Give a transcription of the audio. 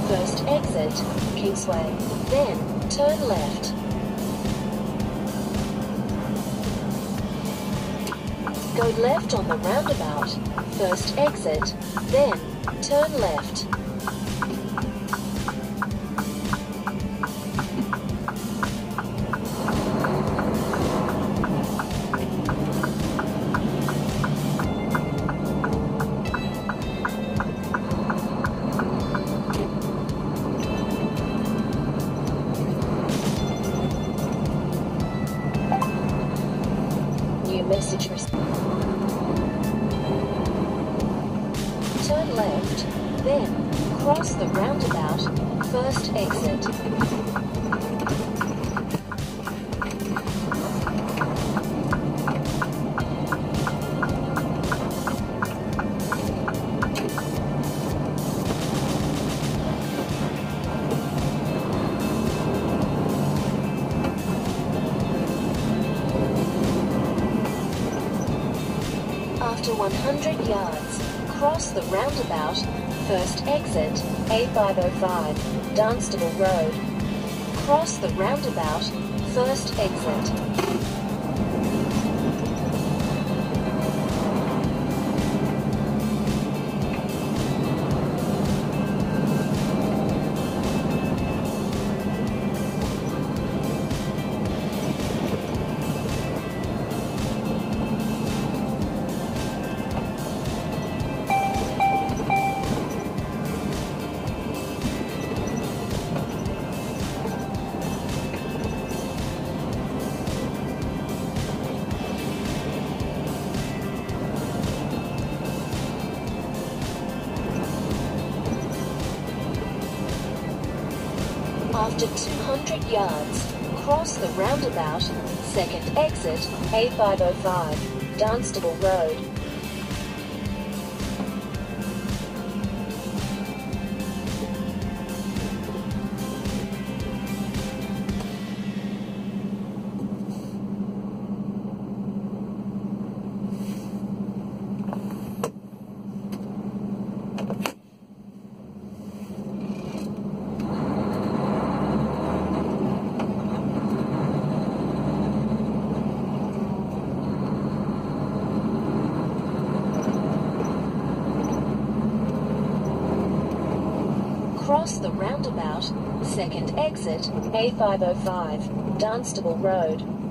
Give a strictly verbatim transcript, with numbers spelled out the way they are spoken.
first exit, Kingsway, then turn left. Go left on the roundabout, first exit, then turn left. New message received. Turn left, then cross the roundabout, first exit. After one hundred yards, cross the roundabout, first exit, A five oh five, Dunstable Road. Cross the roundabout, first exit. After two hundred yards, cross the roundabout, second exit, A five oh five, Dunstable Road. Cross the roundabout, second exit, A five oh five, Dunstable Road.